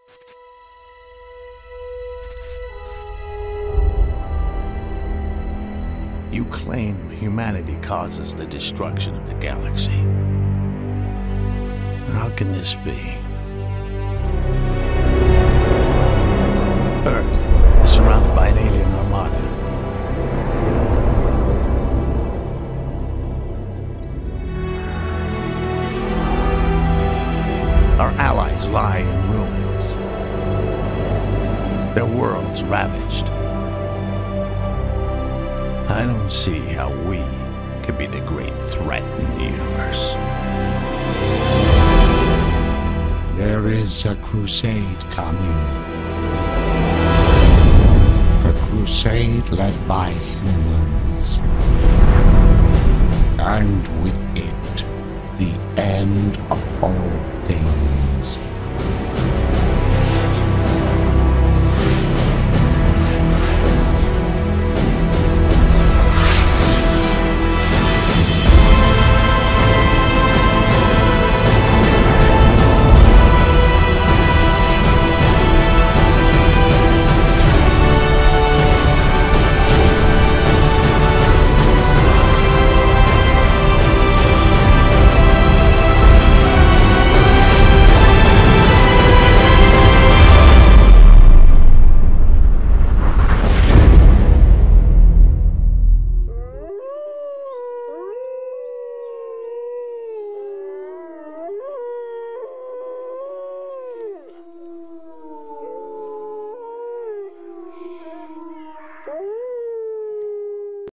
You claim humanity causes the destruction of the galaxy. How can this be? Earth is surrounded by an alien armada. Our allies lie in ruins. Their worlds ravaged. I don't see how we could be the great threat in the universe. There is a crusade coming. A crusade led by humans. And with it, the end of all things.